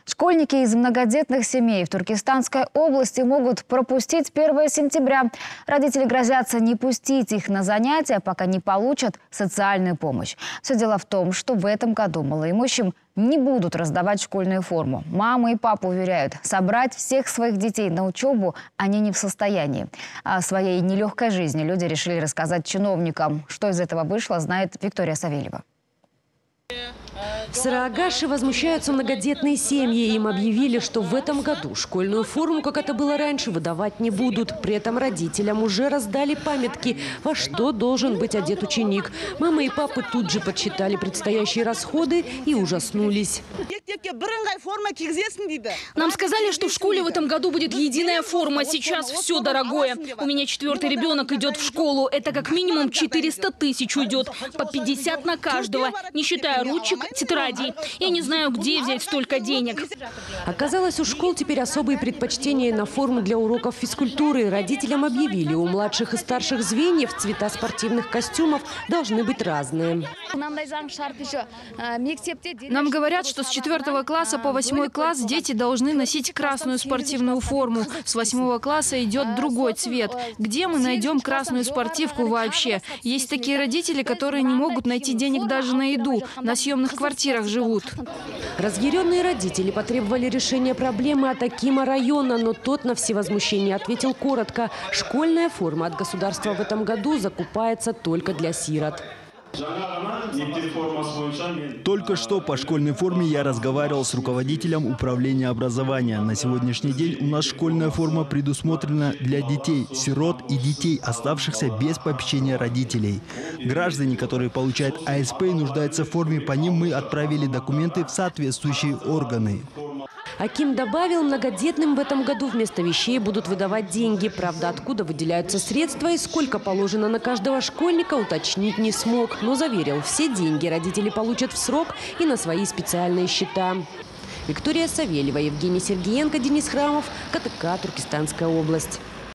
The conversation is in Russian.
Школьники из многодетных семей в Туркестанской области могут пропустить 1 сентября. Родители грозятся не пустить их на занятия, пока не получат социальную помощь. Все дело в том, что в этом году малоимущим не будут раздавать школьную форму. Мама и папа уверяют, собрать всех своих детей на учебу они не в состоянии. О своей нелегкой жизни люди решили рассказать чиновникам. Что из этого вышло, знает Виктория Савельева. В Сараагаше возмущаются многодетные семьи. Им объявили, что в этом году школьную форму, как это было раньше, выдавать не будут. При этом родителям уже раздали памятки, во что должен быть одет ученик. Мама и папы тут же подсчитали предстоящие расходы и ужаснулись. Нам сказали, что в школе в этом году будет единая форма. Сейчас все дорогое. У меня 4-й ребенок идет в школу. Это как минимум 400 тысяч уйдет. По 50 на каждого, не считая ручек, тетрадей. Я не знаю, где взять столько денег. Оказалось, у школ теперь особые предпочтения на форму для уроков физкультуры. Родителям объявили, у младших и старших звеньев цвета спортивных костюмов должны быть разные. Нам говорят, что с 4 класса по 8 класс дети должны носить красную спортивную форму. С 8 класса идет другой цвет. Где мы найдем красную спортивку вообще? Есть такие родители, которые не могут найти денег даже на еду. На съемных квартирах живут. Разъяренные родители потребовали решения проблемы от акима района, но тот на все возмущения ответил коротко. Школьная форма от государства в этом году закупается только для сирот. Только что по школьной форме я разговаривал с руководителем управления образования. На сегодняшний день у нас школьная форма предусмотрена для детей, сирот и детей, оставшихся без попечения родителей. Граждане, которые получают АСП и нуждаются в форме, по ним мы отправили документы в соответствующие органы. Аким добавил, многодетным в этом году вместо вещей будут выдавать деньги. Правда, откуда выделяются средства и сколько положено на каждого школьника, уточнить не смог. Но заверил, все деньги родители получат в срок и на свои специальные счета. Виктория Савельева, Евгений Сергеенко, Денис Храмов, КТК, Туркестанская область.